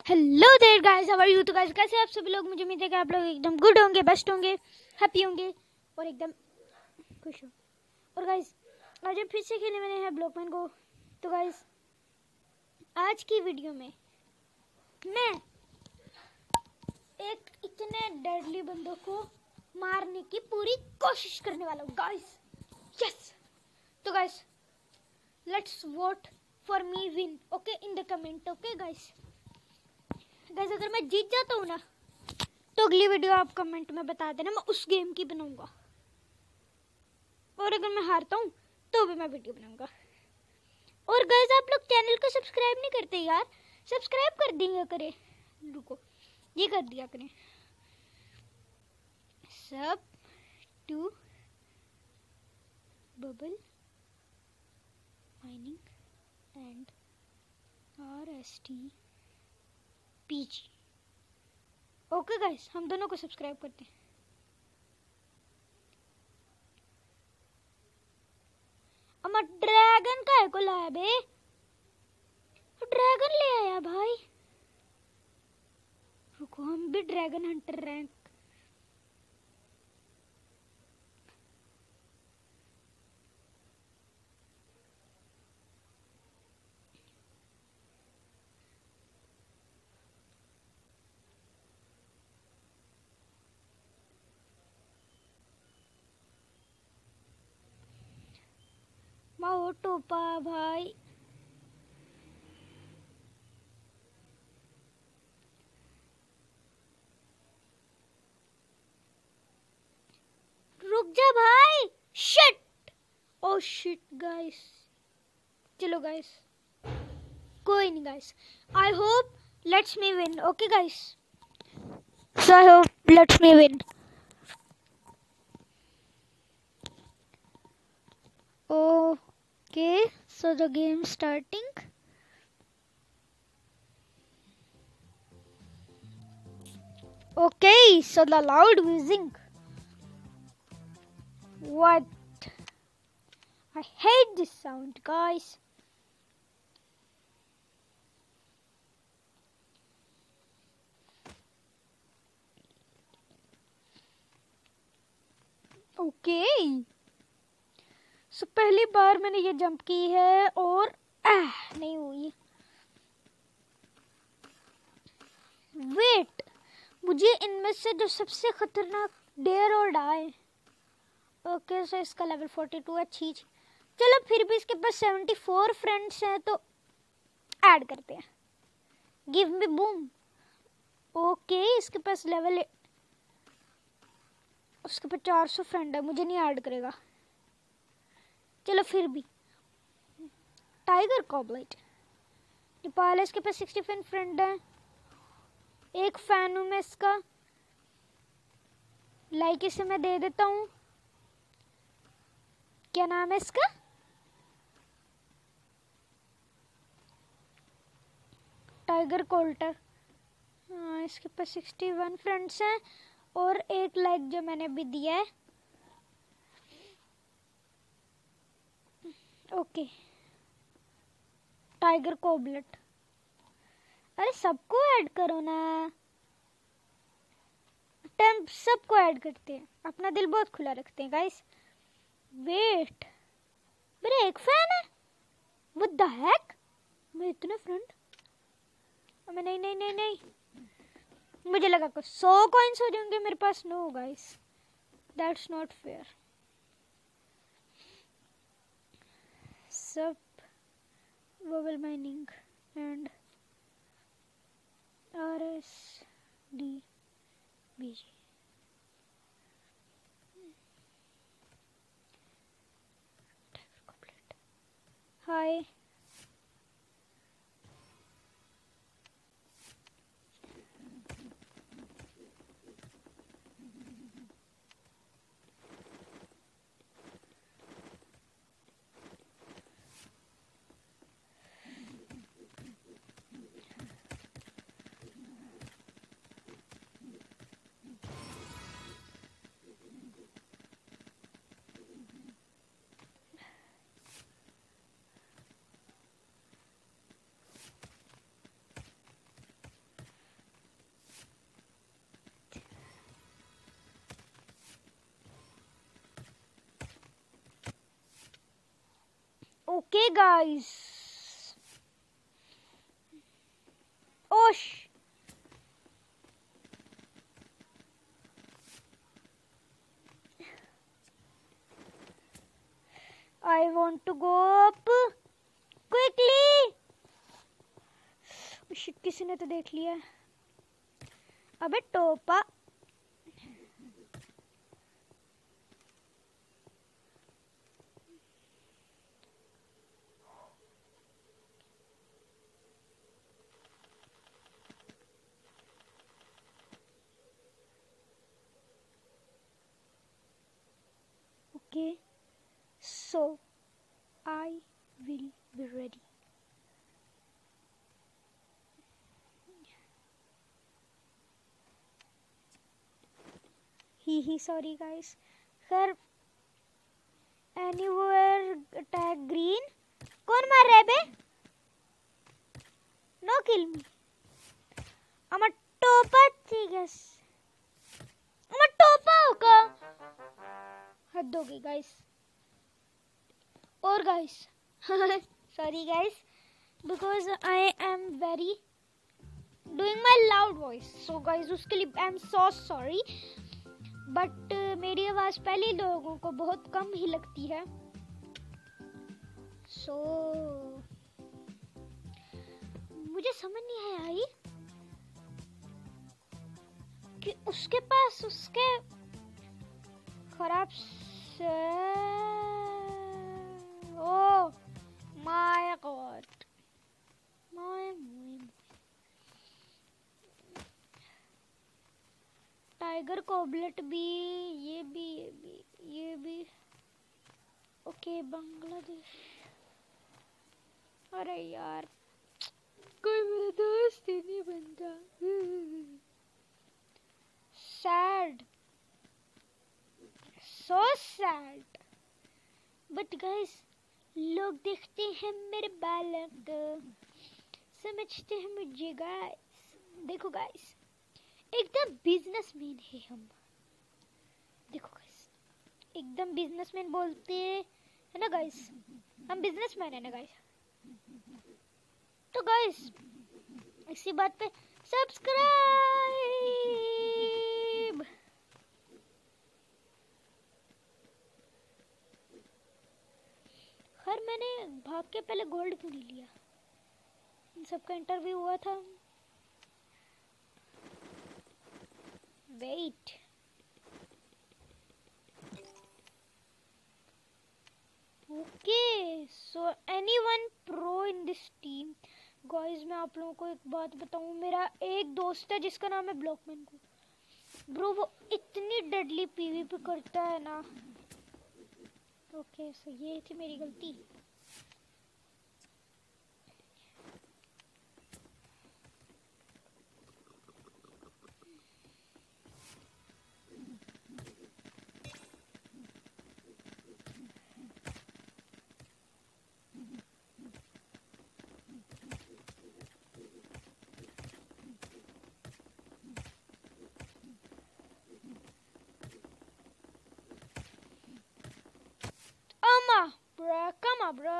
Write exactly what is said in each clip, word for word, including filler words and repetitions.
Hello there guys, how are you? तो guys कैसे आप सभी लोग? मुझे उम्मीद है कि आप लोग एकदम गुड होंगे, बेस्ट होंगे, हैप्पी होंगे और एकदम खुश हो। और गाइस आज हम फिर से खेलने वाले हैं ब्लॉकमैन को। तो गाइस आज की वीडियो में मैं एक इतने डेडली बंदों को मारने की पूरी कोशिश करने वाला हूँ गाइस। यस, तो guys let's vote for me win, okay, in the comment, okay guys. Guys अगर मैं जीत जाता हूँ ना तो अगली वीडियो आप कमेंट में बता देना, मैं उस गेम की बनाऊंगा। और अगर मैं हारता हूँ तो भी मैं वीडियो बनाऊंगा। और गाइस आप लोग चैनल को सब्सक्राइब नहीं करते यार, सब्सक्राइब कर दिया करें। रुको, ये कर दिया करें, सब to Bubble mining and R S T P G. Okay guys, हम दोनों को सब्सक्राइब करते हैं। अमर ड्रैगन का है को लाया बे, ड्रैगन ले आया भाई। रुको, हम भी ड्रैगन हंटर रैंक। माओ टोपा भाई, रुक जा भाई। Shit, oh shit guys. चलो गाइस, कोई नहीं guys, I hope let's me win, okay guys. So I hope let's me win. Okay, so the game starting. Okay, so the loud whizzing. What? I hate this sound, guys. Okay. So पहली बार मैंने ये jump की है और आह नहीं हुई। Wait, मुझे इनमें से जो सबसे खतरनाक डेयर और डाई। ओके, सो इसका लेवल फोर्टी टू है। अच्छी, चलो फिर भी इसके पास सेवेंटी फोर फ्रेंड्स हैं तो ऐड करते हैं। Give me boom. ओके, इसके पास लेवल, उसके पास चार सौ फ्रेंड है, मुझे नहीं ऐड करेगा। चलो फिर भी टाइगर कॉबलाइट नेपाल है, इसके पास सिक्सटी फाइव फ्रेंड है। एक फैन हूँ मैं इसका, लाइक इसे मैं दे देता हूँ। क्या नाम है इसका? टाइगर कोल्टर। हाँ, इसके पास सिक्सटी वन फ्रेंड्स हैं और एक लाइक जो मैंने भी दिया है। ओके, टाइगर कोबलेट। अरे सबको ऐड करो ना, टेम्प सबको ऐड करते हैं, अपना दिल बहुत खुला रखते हैं गाइस। वेट, मेरा एक फैन है, व्हाट द हेक, मैं इतने फ्रेंड। मैं नहीं नहीं नहीं नहीं, मुझे लगा कुछ सौ कॉइंस हो जाएंगे मेरे पास। No guys, that's not fair. सब bubble mining and R S D B G. Hi, okay guys, ओश I want to go up quickly. Shit, किसी ने तो देख लिया। अबे टोपा, okay, so I will be ready. ही ही सॉरी गाइस। खैर, एनीवेयर अटैक ग्रीन। कौन मार रहा है बे? Know kill me. I'm a टोपा, ठीक है। I'm a टोपा होगा। हद हो गई गाइस। और guys, sorry guys, because I am very doing my loud voice, so guys उसके लिए I am so sorry, but uh, मेरी आवाज पहले लोगों को बहुत कम ही लगती है, so मुझे समझ नहीं आया आई कि उसके पास उसके खराब से Oh my god, my tiger कोबलेट भी, ये भी ये भी ये भी ओके। बांग्लादेश, अरे यार कोई मेरा दोस्त ही नहीं बनता। Sad, so sad, but guys लोग देखते हैं मेरे बालों को, समझते हैं मुझे गाइस। देखो गाइस, एकदम बिजनेसमैन है हम। देखो गाइस, एकदम बिजनेसमैन बोलते है ना गाइस, हम बिजनेसमैन है ना गाइस। तो गाइस इसी बात पे सब्सक्राइब। खैर मैंने भाग के पहले गोल्ड क्यों नहीं लिया? इन सबका इंटरव्यू हुआ था। Wait, okay, so anyone pro in this team? Guys मैं आप लोगों को एक बात बताऊं, मेरा एक दोस्त है जिसका नाम है ब्लॉकमैन को। ब्रो वो इतनी डेडली पीवीपी करता है ना। ओके, सो ये थी मेरी गलती। कम ब्रो,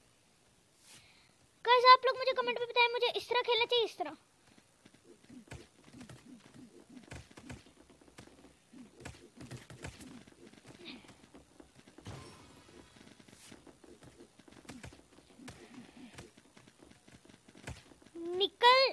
गाइस आप लोग मुझे कमेंट में बताएं मुझे इस तरह खेलना चाहिए, इस तरह। निकल,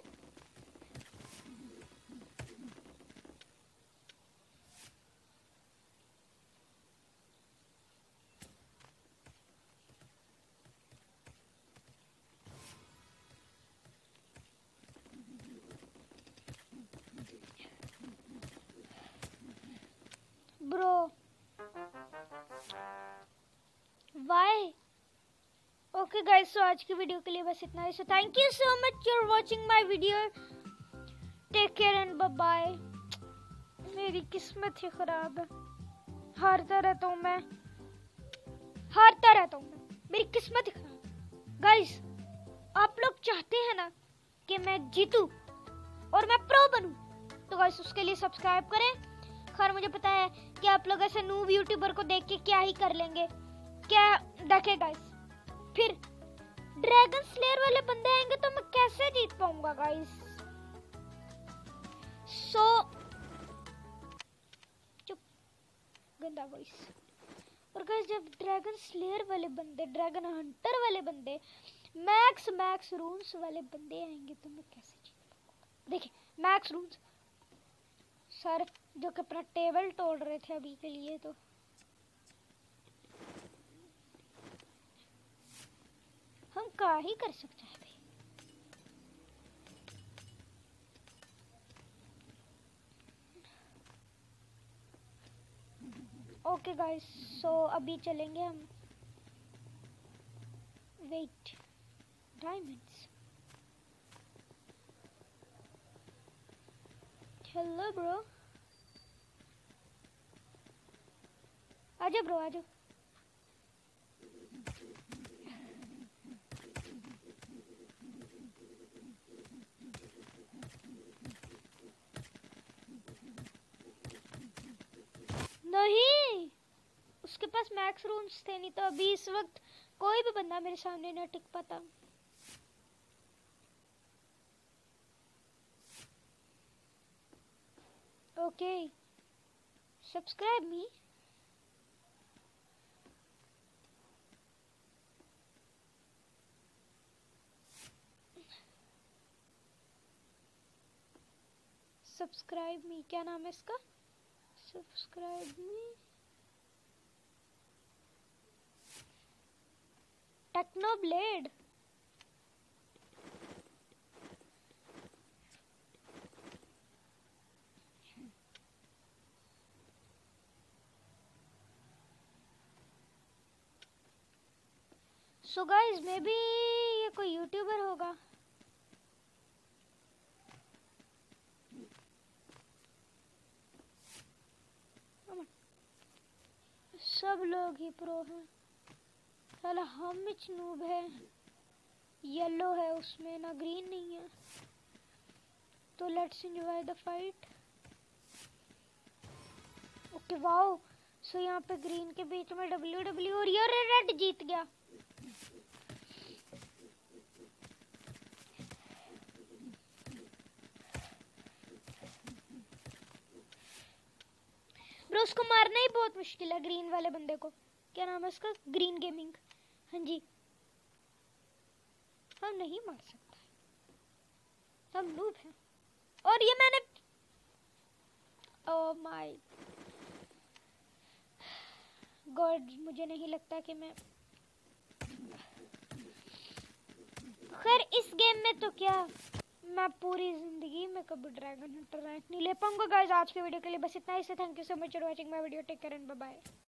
bro why. Okay guys, so आज की वीडियो के लिए बस इतना ही। So thank you so much for watching my video. Take care and bye bye. मेरी किस्मत ही खराब है, हारता रहता हूँ मैं, हारता रहता हूँ मैं, मेरी किस्मत ही खराब। गाइस आप लोग चाहते हैं ना कि मैं जीतूं और मैं प्रो बनूं, तो गाइस उसके लिए सब्सक्राइब करें। खैर मुझे पता है कि आप लोग ऐसे नूब यूट्यूबर को देख के क्या ही कर लेंगे, क्या देखे गाइस। फिर ड्रैगन स्लेयर वाले बंदे आएंगे तो मैं कैसे जीत पाऊंगा गाइस। सो चुप, गंदा वॉइस। और गाइस जब ड्रैगन स्लेयर वाले बंदे, ड्रैगन हंटर वाले बंदे, मैक्स मैक्स रून्स वाले बंदे आएंगे तो मैं कैसे जीत पाऊंगा। देखिए मैक्स रून्स सर जो कि अपना टेबल तोड़ रहे थे अभी के लिए, तो हम क्या ही कर सकते हैं भाई। ओके गाइस, सो अभी चलेंगे हम। Wait, diamonds. हेलो ब्रो, आजा ब्रो आजा। नहीं, उसके पास मैक्स रून्स थे, नहीं तो अभी इस वक्त कोई भी बंदा मेरे सामने ना टिक पाता। Okay, subscribe me. Subscribe me, क्या नाम है इसका? Subscribe me. Technoblade. So guys maybe ये कोई यूट्यूबर होगा। सब लोग ही प्रो हैं, साला हम ही नूब है। येलो है उसमें ना, ग्रीन नहीं है। तो let's enjoy the fight. Okay wow, so यहाँ पे ग्रीन के बीच में डब्ल्यू डब्ल्यू और ये रेड जीत गया। ब्रो उसको मारना ही बहुत मुश्किल है, ग्रीन वाले बंदे को। क्या नाम है उसका? Green gaming. हाँ जी, हम नहीं मार सकते, हम नूब हैं। और ये मैंने, ओह माय गॉड, मुझे नहीं लगता कि मैं, खैर इस गेम में तो क्या, मैं पूरी जिंदगी में कभी ड्रैगन हंटर रैंक नहीं ले पाऊंगा। गाइस आज की वीडियो के लिए बस इतना ही। Thank you so much for watching my video. Take care and bye bye.